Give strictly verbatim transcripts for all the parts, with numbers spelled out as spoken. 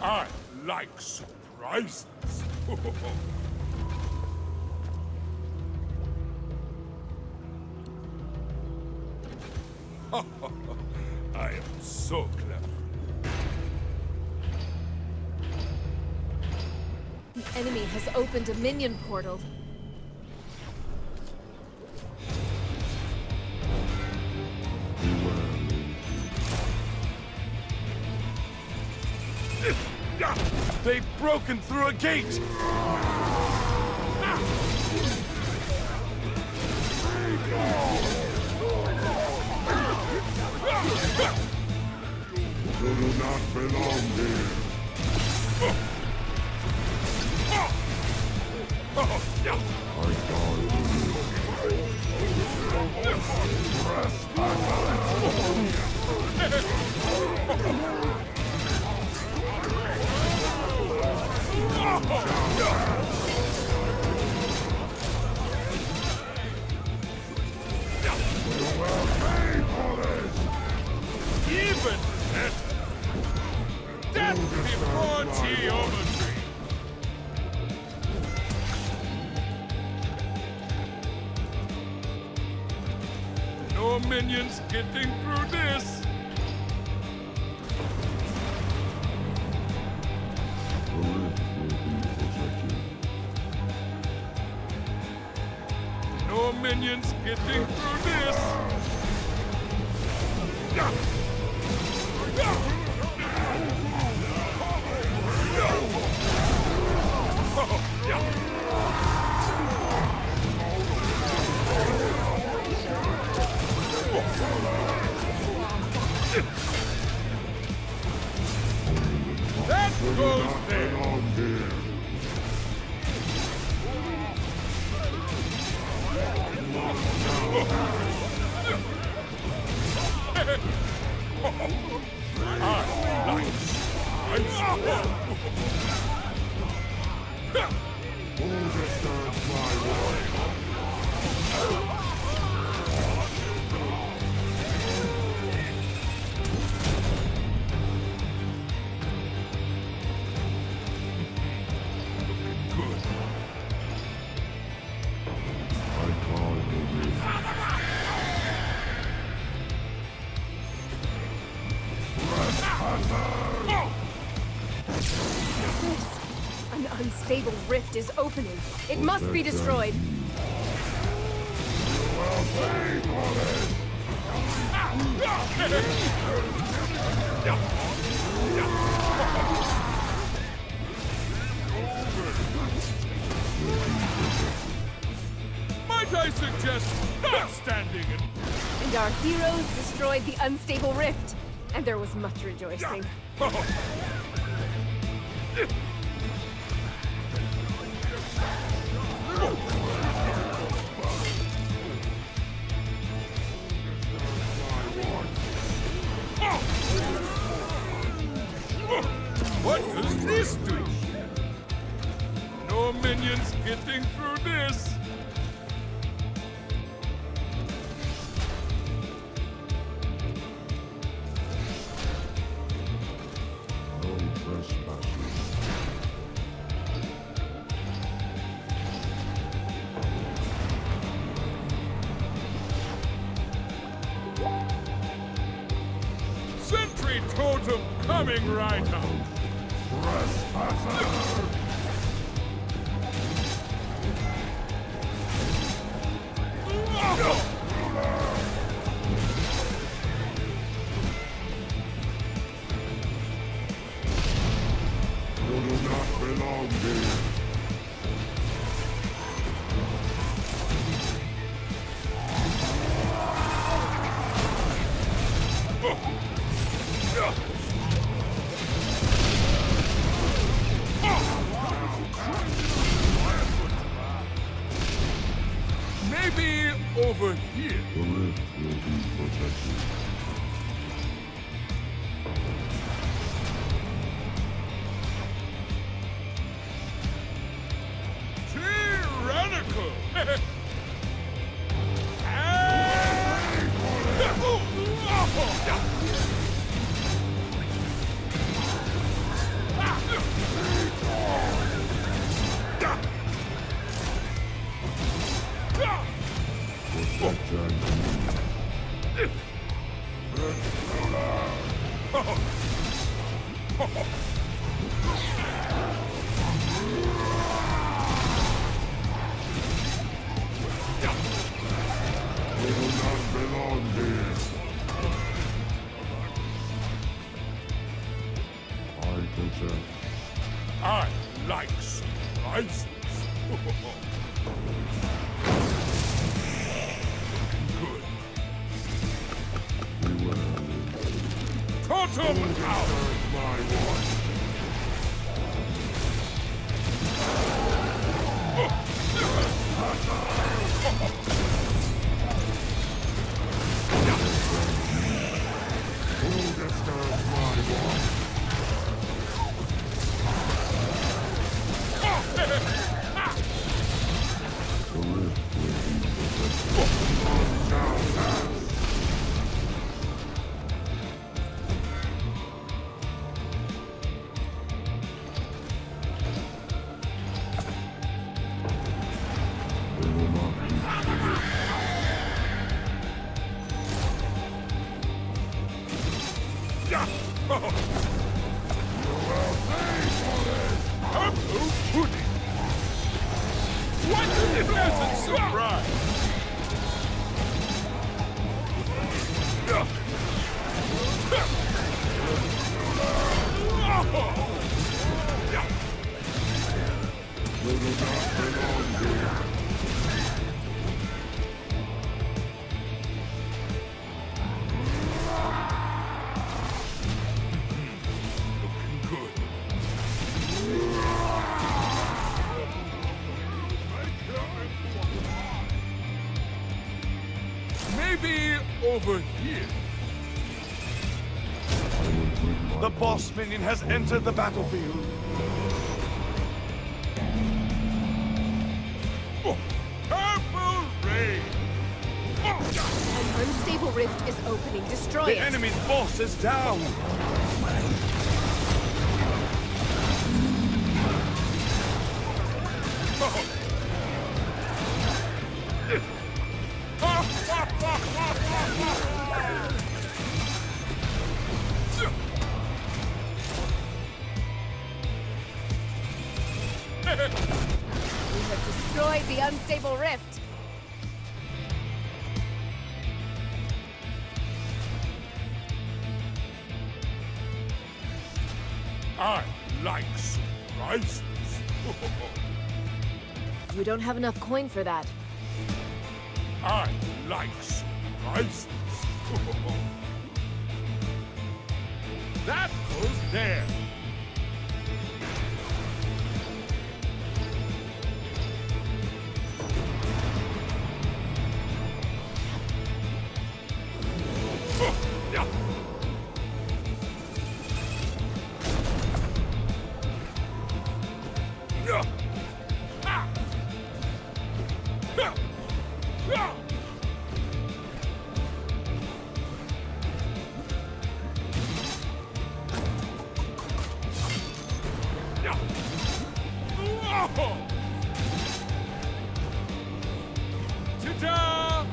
I like surprises. I am so clever. The enemy has opened a minion portal. They've broken through a gate! You do not belong here. I guard Even better! Death before geometry! No minions getting through this! No minions getting through this! That goes there! An unstable rift is opening. It must be destroyed. Might I suggest not standing and... And our heroes destroyed the unstable rift. And there was much rejoicing. What does this do? No minions getting through this! Sentry totem coming right up! Trespasser! You do not belong here. Maybe over here. The rift will be protected. Tyrannical! I like surprises. Good. Totem out! My one. Who disturbs my one? Purple pudding! What a pleasant surprise! You do not belong here. Good. Maybe over here. The boss minion has entered the battlefield. Oh, purple rain! An unstable rift is opening. Destroy The it. enemy's boss is down. We have destroyed the unstable rift. I like surprises. You don't have enough coin for that. I like surprises. That goes there. Ta-da!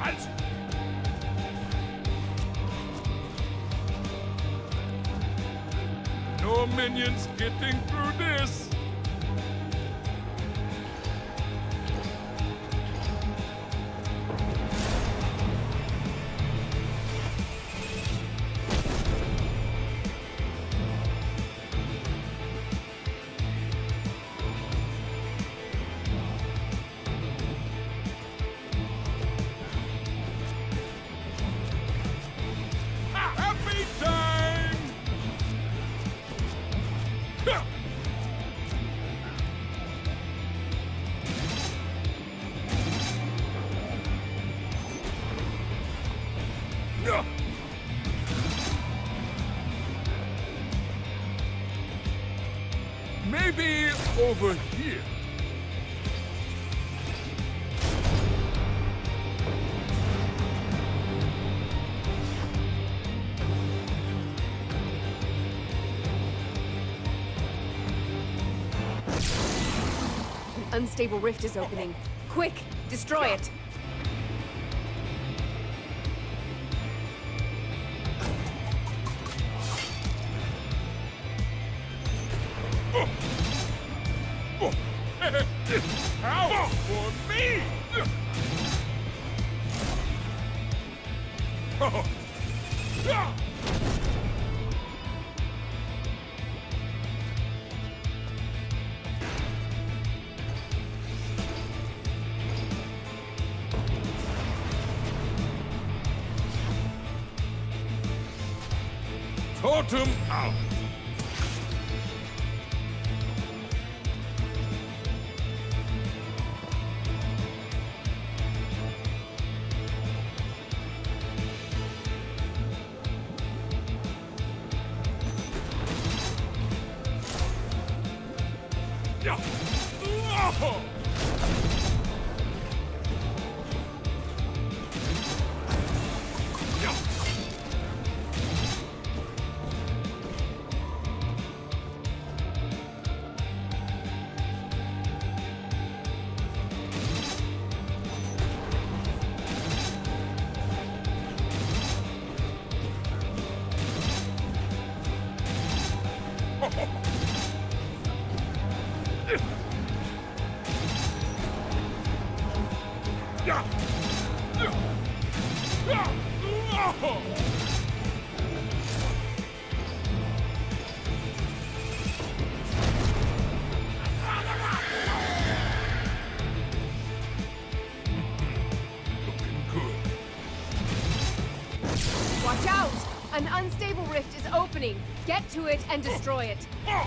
No minions getting through this. Happy time! Maybe over here. An unstable rift is opening. Quick, destroy it. How for me? Totem out. Yeah. Oh. Watch out! An unstable rift is opening. Get to it and destroy it.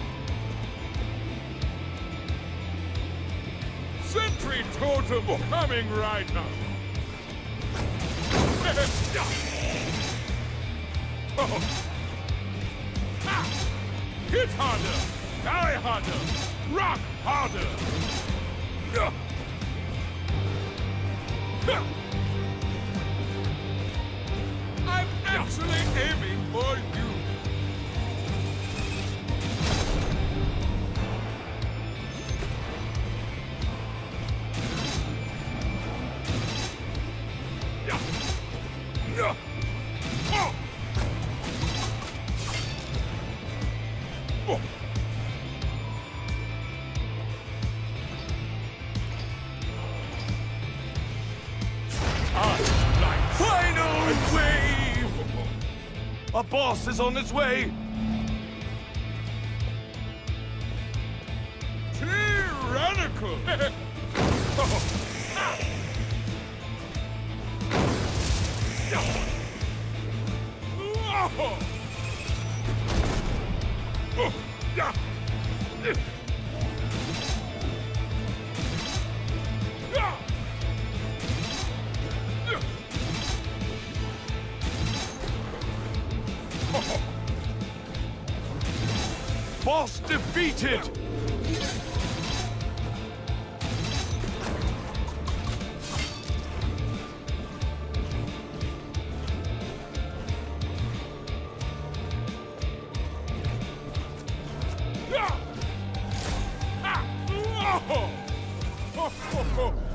Sentry totem coming right now. Oh. Ah. Hit harder, die harder, rock harder. Yeah. Yeah. I'm actually aiming for you. Yeah. Yeah. Oh. Oh. Final wave! A boss is on its way! Tyrannical! Oh. Ah. Oh. Oh. Yeah. Yeah. Boss defeated! Ah! Ah! Oh. Oh. Oh. Oh.